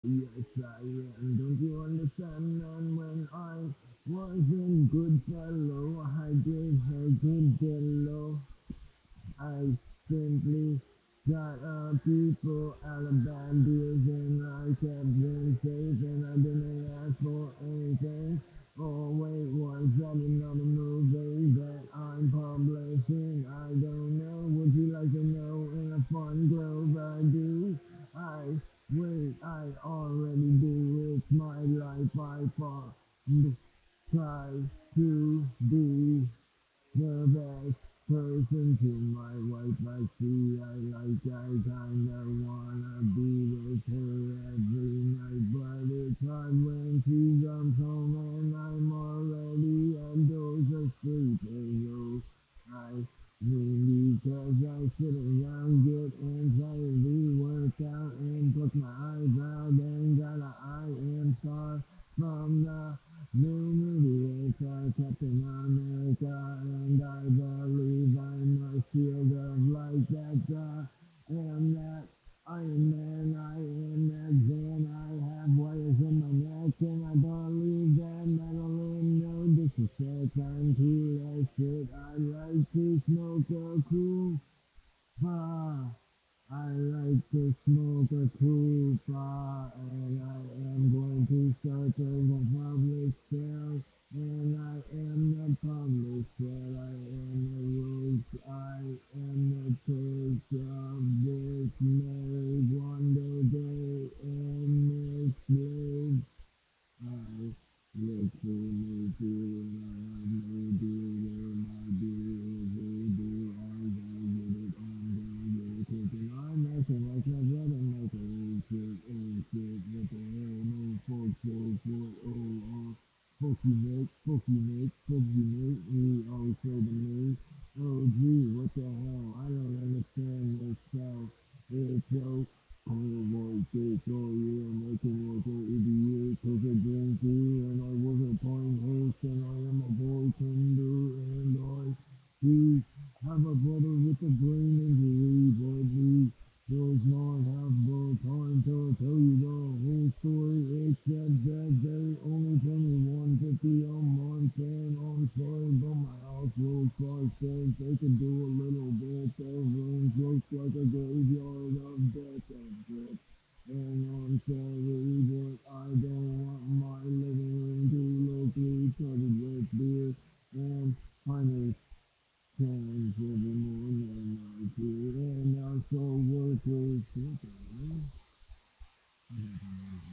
Yes, I am. Don't you understand? And when I wasn't good fellow, I did a good fellow. I simply got people out of bad deals and I kept them safe and I didn't ask for anything. Oh wait, was that another movie that I'm publishing? I don't know. Would you like to know? In a fun globe I do. I wait, I already do. It's my life. I far try to be the best person to my wife. I see, I kinda wanna be with her every night, but it's hard when she comes home and I'm already a dose asleep. So I mean, because I sit around, get anxiety, work out, and pluck my eyes out, and got a I am star from the new movie. It's Captain America, and I believe I'm a shield of light that am that Iron Man. I am that Zan. I have wires in my neck, and I believe that Madeline. No disrespect, I'm cool as shit. I like to smoke a cool. Ah. I like to smoke a tuba, and I am going to start the public sale, and I am the public sale, I am the rules, I am the taste of this marriage wonder day, and this live, I look for me to, and I have no deal, my deal is voodoo, I'm gonna get it, I'm gonna get it cooking, I'm acting like my brother Michael, old shit, what the hell, no fuck, so for, fuck you mate, fuck you mate, fuck you mate, you always say to me, oh gee, what the hell, I don't understand myself, it's so cold like this, oh yeah, making like an idiot, cause I drink you, and I was a pine host, and I am a bartender, and I do have a brother with a brain injury, but he does not have the time to tell you the whole story, except that they only pay me 150 a month, and I'm sorry, but my house rules 5 cents. They could do a little bit. The room looks like a graveyard of death and shit. And I'm sorry, but I don't want my living room to look retarded with beer and Heiner's cans every morning. I do, and also workers.